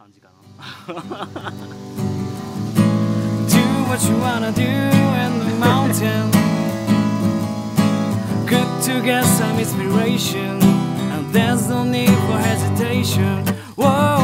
感じかな。 Do what you wanna do in the mountain. Good to get some inspiration, and there's no need for hesitation. Whoa.